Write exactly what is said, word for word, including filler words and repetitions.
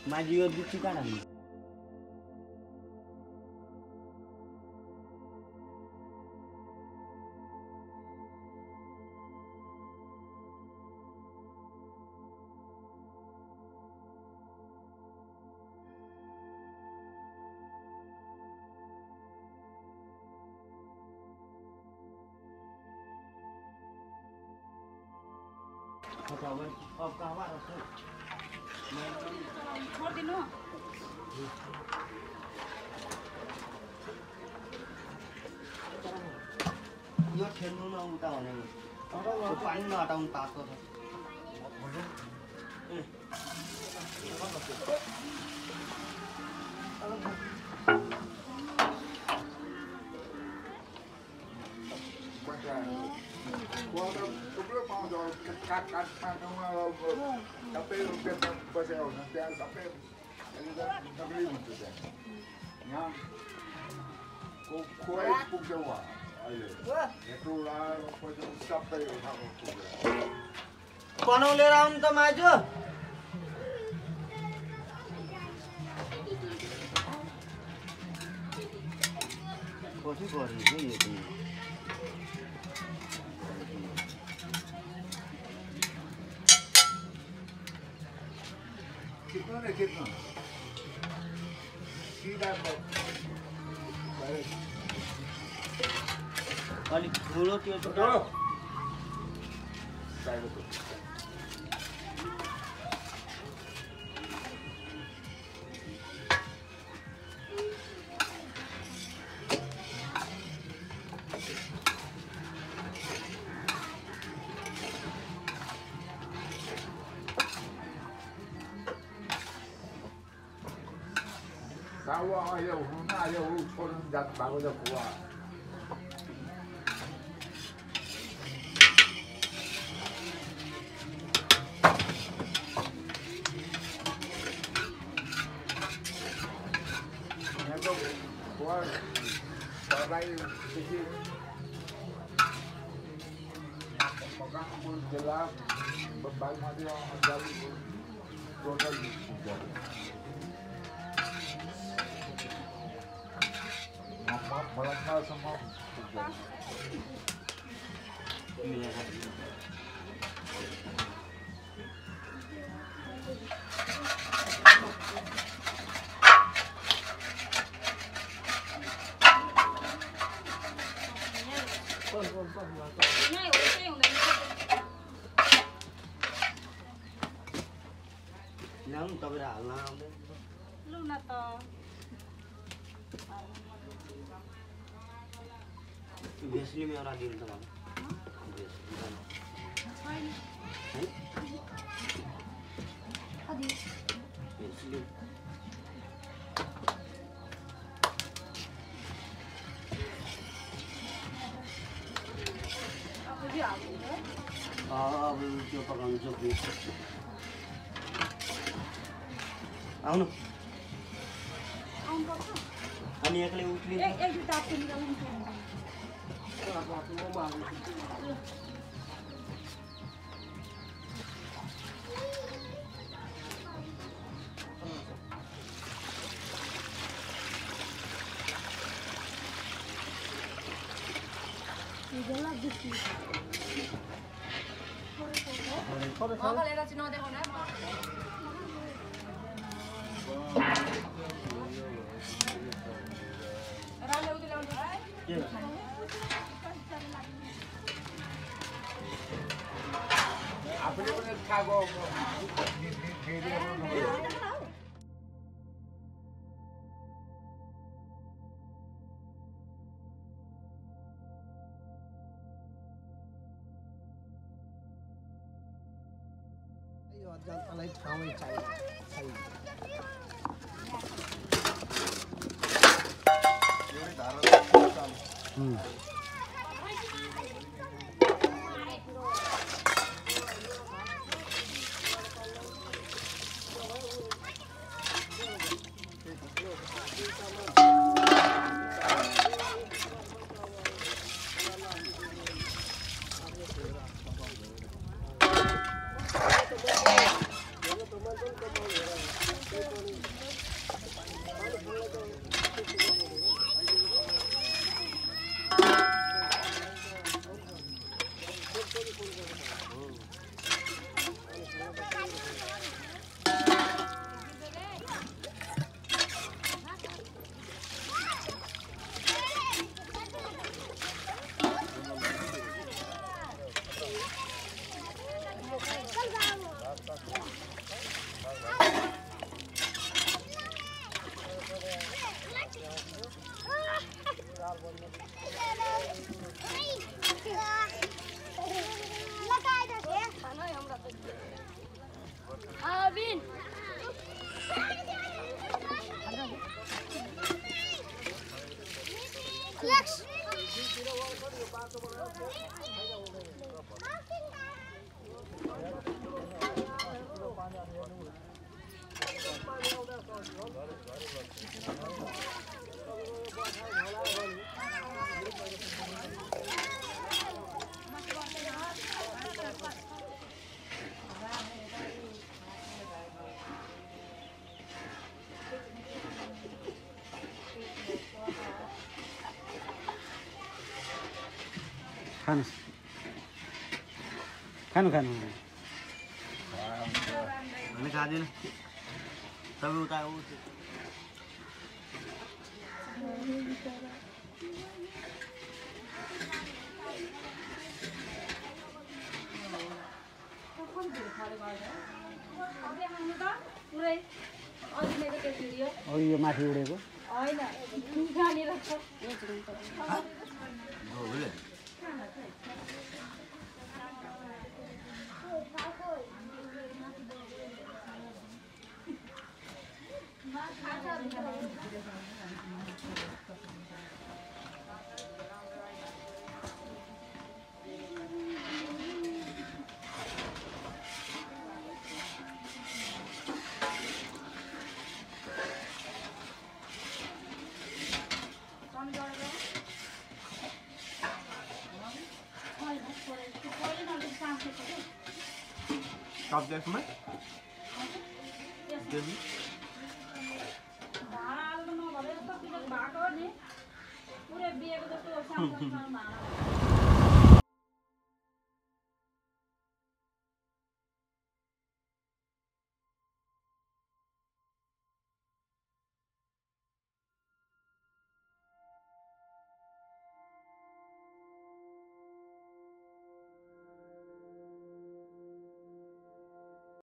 Maju di kanan. Kawan, oh kawan aku. छोड़ दिनु यो खेल्नु नउता भनेको त्यो पानी नहटाउनु तातो छ Kat kat kat nama tapi rupiah pasal orang tiada tapi tapi itu saja. Yang kau kau pun jawab, ayo. Itu lah pasal sampai orang pun. बनाउले राउन्ड त माजु कति गरे है यो पनि कितना ने कितना सीधा अलिक ठुलो त्यो ठुलो चाहिएको Tawa ayo, huna ayo, छोड़न जात बागो जा बुआ ये तो बुआ सराय किसी मकान को जला बाग मादी और जाली total Malatna sama ini ya Nang tapi dah lah. Lu nata. Biasanya me orang deal teman. Adi. Biasanya. Apa dia? Ah, belum coba kamu coba. Aunu. Aunu apa? Ani yang kali utli. Eh, eh kita apa ni dalam tu? Apa tu mama? Ini lagi sih. Kore Mau kalian rasa nak tengok nak? Rasa udah lawan dia? Apa dia punya kago? जानलाई ठाउँै चाहियो खानु खानु हामी खाँदैन सबै उता उ अब यो माथि उडेको Stop there, come on. Give me. पूरे बिहेको जस्तो